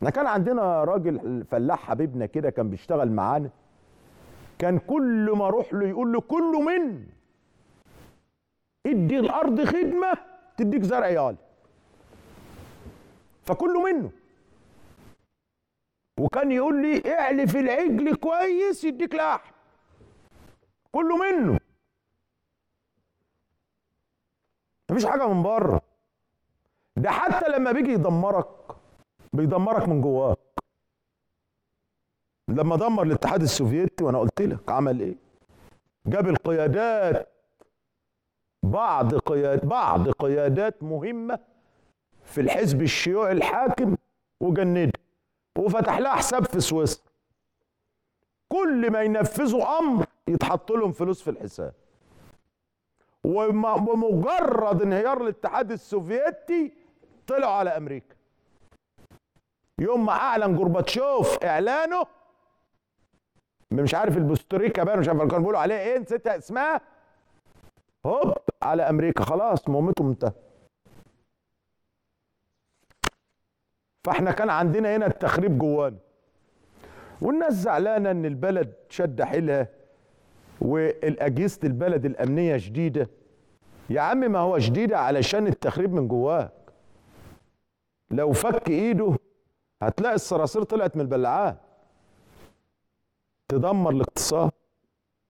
احنا كان عندنا راجل فلاح حبيبنا كده كان بيشتغل معانا، كان كل ما اروح له يقول له كله من ادي الارض خدمه تديك زرع يالي، فكله منه. وكان يقول لي اعلف العجل كويس يديك لحم، كله منه، مفيش حاجه من بره. ده حتى لما بيجي يدمرك بيدمرك من جواك. لما دمر الاتحاد السوفيتي وانا قلت لك عمل ايه؟ جاب القيادات، بعض قيادات مهمه في الحزب الشيوعي الحاكم وجندها، وفتح لها حساب في سويسرا. كل ما ينفذوا امر يتحط لهم فلوس في الحساب. وبمجرد انهيار الاتحاد السوفيتي طلعوا على امريكا. يوم ما اعلن جورباتشوف اعلانه، مش عارف البوستريكا بقى، مش عارف كانوا بيقولوا عليه ايه، نسيت اسمها، هوب على امريكا، خلاص مهمته انتهت. فاحنا كان عندنا هنا التخريب جوانا، والناس زعلانه ان البلد شد حيلها والاجهزه البلد الامنيه شديده. يا عم ما هو شديده علشان التخريب من جواك. لو فك ايده هتلاقي الصراصير طلعت من البلاعات تدمر الاقتصاد.